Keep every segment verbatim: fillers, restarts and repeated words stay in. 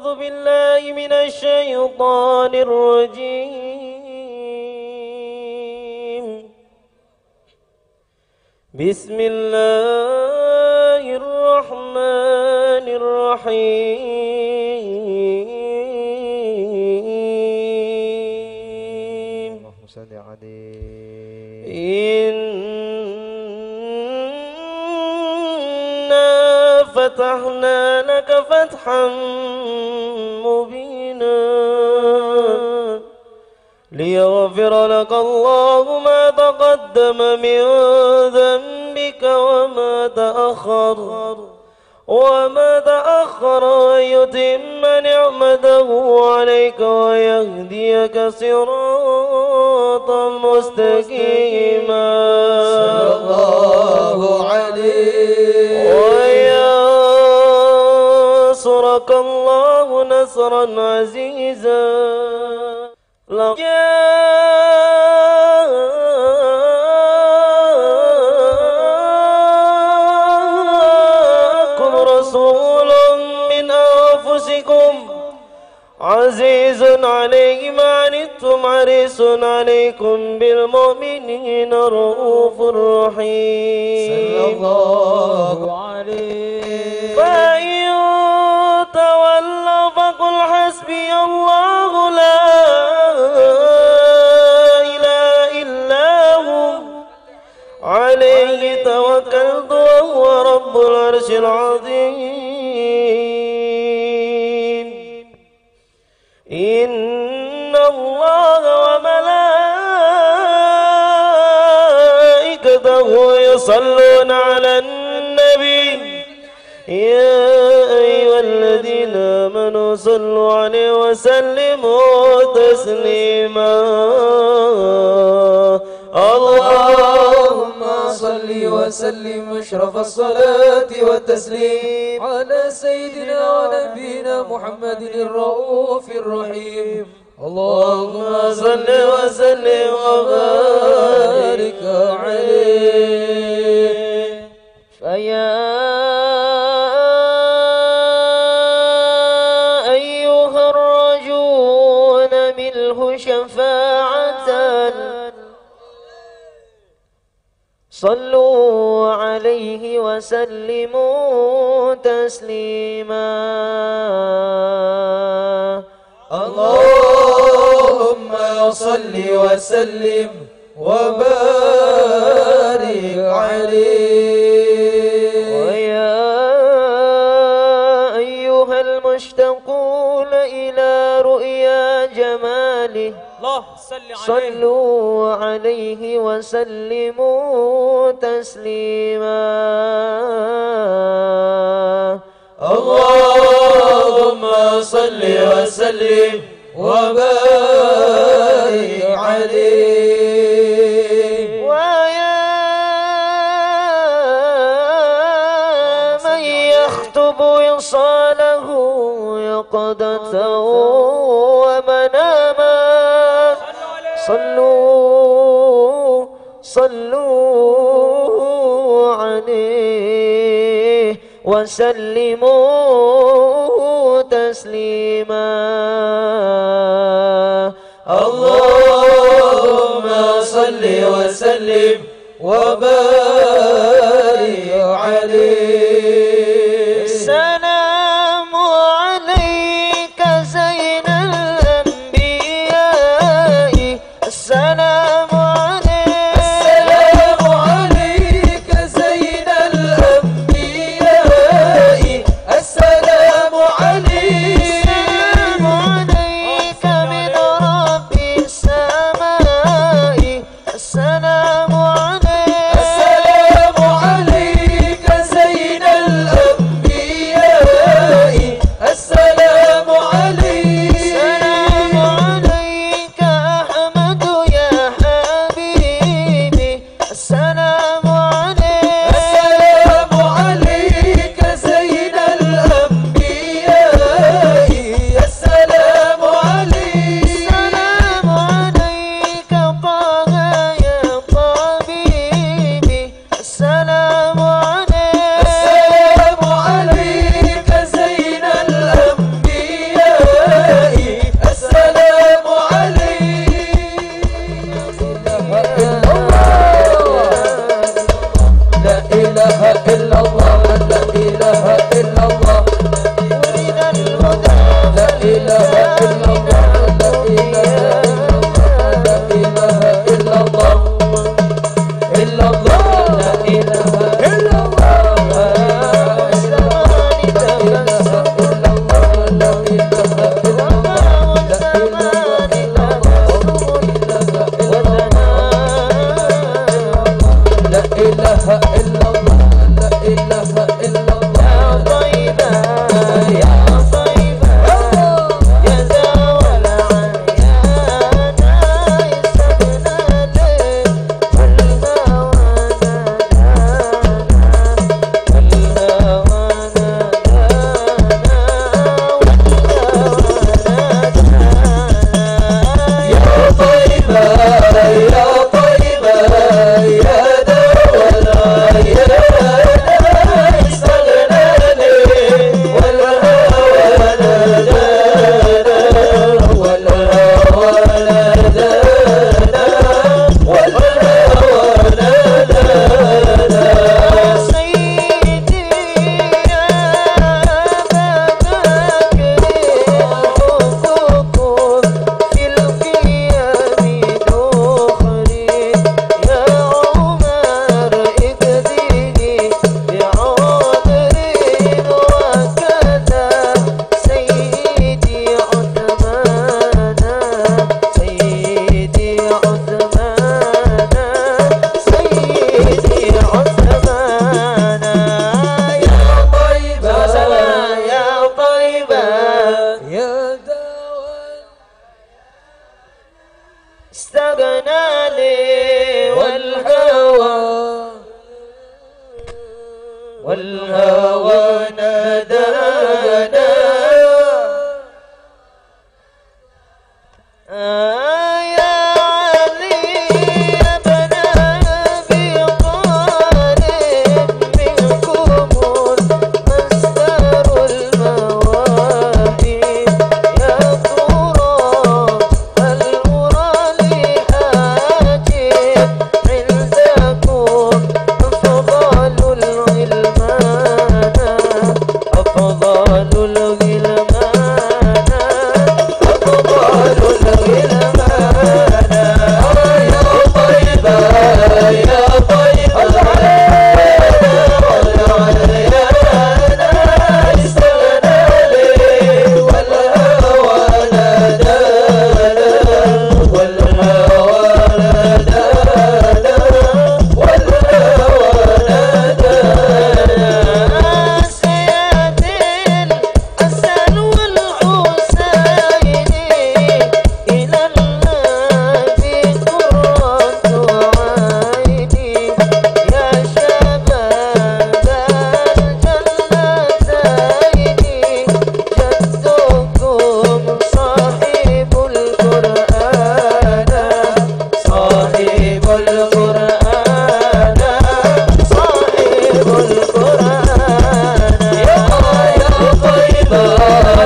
أعوذ بالله من الشيطان الرجيم. بسم الله الرحمن الرحيم. اللهم صل عليه. إنا فتحنا لك فتحا مبينا ليغفر لك الله ما تقدم من ذنبك وما تأخر وما تأخر ويتم نعمته عليك ويهديك صراطا مستقيما. صلى الله عليه. وينصرك الله نصرا عزيزا. جاءكم رسول من أنفسكم عزيز عليه ما عنتم حريص عليكم بالمؤمنين رؤوف رحيم. صلى الله عليه. فإن تولوا فقل حسبي الله لا إله إلا هو عليه توكلت وهو رب العرش العظيم. إن الله وملائكته يصلون على النبي يا أيها الذين آمنوا صلوا عليه وسلموا تسليما. اللهم صل وسلم أشرف الصلاة والتسليم على سيدنا ونبينا محمد الرؤوف الرحيم. اللهم صل وسلم وبارك عليه. فيا أيها الرجون منه شفاعة صلوا عليه وسلموا تسليما. اللهم صل وسلم وبارك عليه. ويا أيها المشتاقون إلى رؤيا جماله صلوا عليه وسلموا تسليما. اللهم صل وسلم وبارك عليه. ويا من يخطب وصاله يقظة ومناما صلوا صلوا عليه وسلموا تسليما. اللهم صل وسلم وبارك عليه. السلام عليك زين الأنبياء. السلام عليك. السلام عليك زين الأنبياء. السلام عليك. السلام عليك.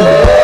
السلام